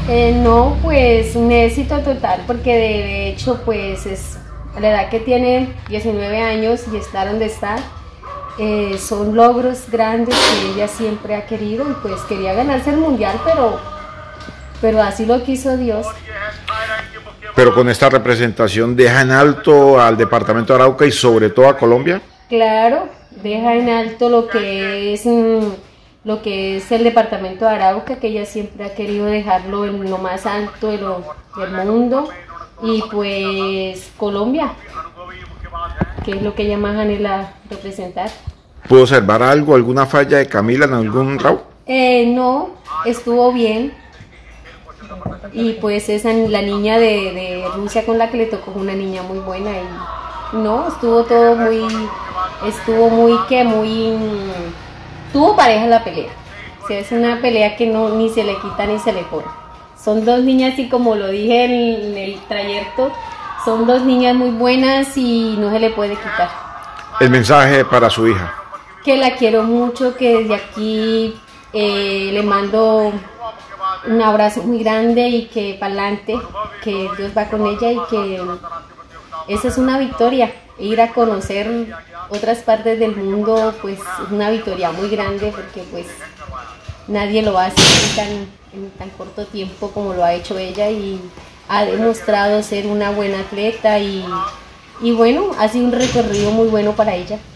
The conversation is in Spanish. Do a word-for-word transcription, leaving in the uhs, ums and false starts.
Eh, no, pues un éxito total, porque de hecho pues es a la edad que tiene diecinueve años y estar donde está, eh, son logros grandes que ella siempre ha querido y pues quería ganarse el mundial, pero, pero así lo quiso Dios. Pero con esta representación deja en alto al departamento de Arauca y sobre todo a Colombia. Claro, deja en alto lo que es mm, lo que es el departamento de Arauca, que ella siempre ha querido dejarlo en lo más alto de lo, del mundo, y pues Colombia, que es lo que ella más anhela representar. ¿Pudo observar algo, alguna falla de Camila en algún round? Eh, no, estuvo bien. Y pues esa, la niña de, de Rusia con la que le tocó, una niña muy buena, y no, estuvo todo muy, estuvo muy que muy, tuvo pareja la pelea. O sea, es una pelea que no ni se le quita ni se le pone. Son dos niñas, y como lo dije en, en el trayecto, son dos niñas muy buenas y no se le puede quitar. El mensaje para su hija. Que la quiero mucho, que desde aquí eh, le mando un abrazo muy grande y que para adelante, que Dios va con ella y que esa es una victoria. Ir a conocer otras partes del mundo pues es una victoria muy grande, porque pues nadie lo hace en tan, en tan corto tiempo como lo ha hecho ella, y ha demostrado ser una buena atleta y, y bueno, ha sido un recorrido muy bueno para ella.